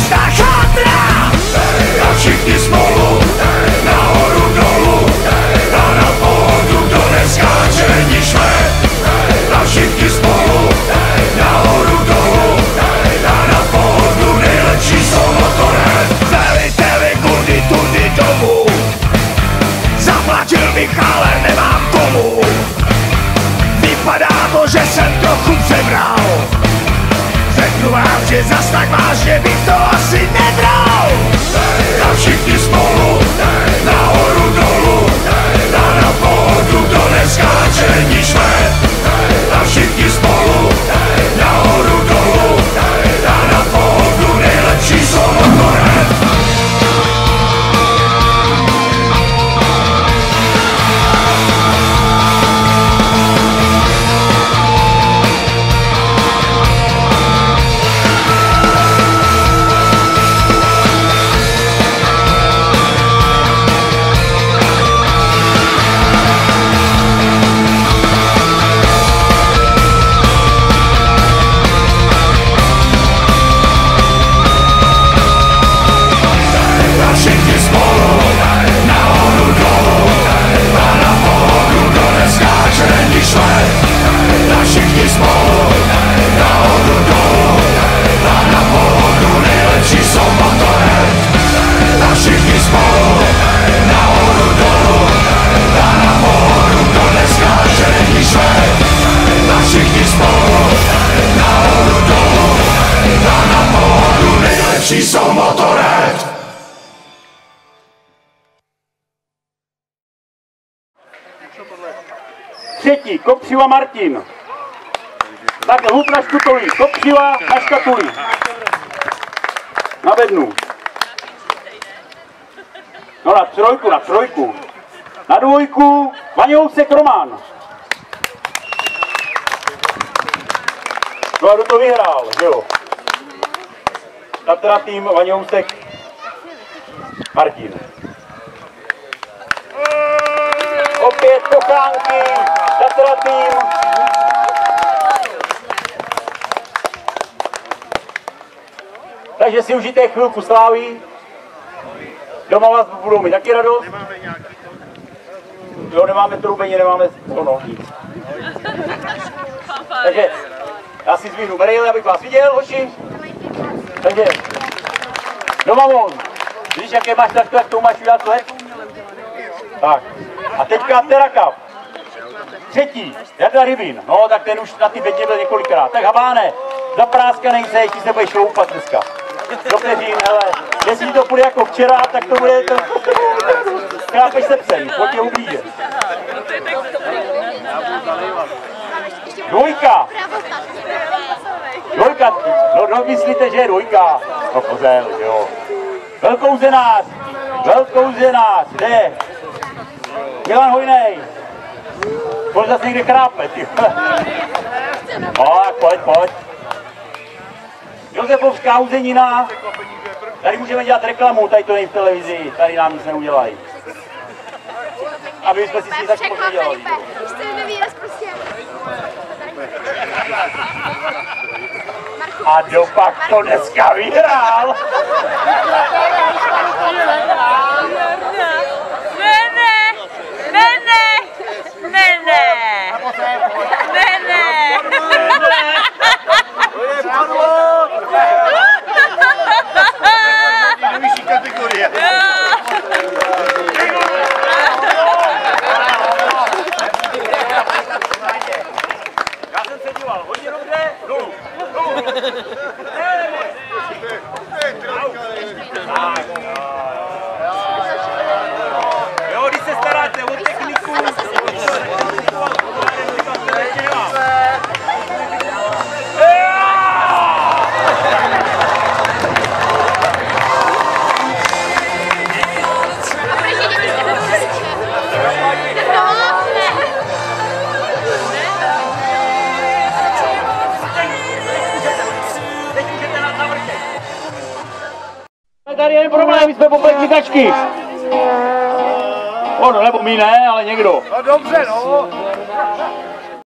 města chátrá. A všichni spolu, nahoru dolů, a na pohodu, kdo neskáče, ní šle. A všichni spolu, nahoru dolů, a na pohodu, nejlepší jsou motorem. Veliteli kudy tudy domů, zaplatil bych, ale nemám komu. Vypadá to, že jsem trochu přebral. Řeknu vám, že zas tak vážně bych to asi nebral. A všichni spolu, nahoru dolů, a na pohodu, kdo neskáče, ní šle. A všichni spolu, nahoru dolů, a na pohodu, nejlepší jsou motorem. Jsou motorek. Třetí, Kopřiva Martin. Takhle, hůb na škutolí, Kopřiva na škatulí. Na bednu. No na trojku. Na dvojku, Vaňousek Roman. No a kdo to vyhrál, že jo? Tatra tým Vaňousek Martin. Opět pochánky, Tatra tým. Takže si užijte chvilku slávy. Doma vás budou mít taky radost. Jo, nemáme troubení, nemáme nic. Takže já si zvihnu medaili, abych vás viděl, hoši. Takže, doma von, víš, jaké máš tašku, jak to máš udělat tohle? Tak, a teďka Teraka. Třetí, Jarda Rybin, no tak ten už na ty bedně byl několikrát. Tak Habáne, zapráskanej se, ještě se budeš šloupat dneska. Do vteřin, hele, jestli to půjde jako včera, tak to bude to... Krápeš se psem, pojď je ublížet. Dvojka, no myslíte, že je dvojka? No kozel, jo. Velkou zenář, kde? Milan Hojnej. Pojď zase někde krápet, jo. No, pojď. Josefovská uzenina. Tady můžeme dělat reklamu, tady to není v televizi, tady nám nic neudělají. Aby jsme si s tím taky podělali. A dopak to dneska vyhrál. Nejvyšší kategorie. Já jsem se díval, hodně dobře, dolů. Jo, když se staráte o techniku, tady je problém, my jsme popletníkačky. Ono, nebo my ne, ale někdo. No dobře, no.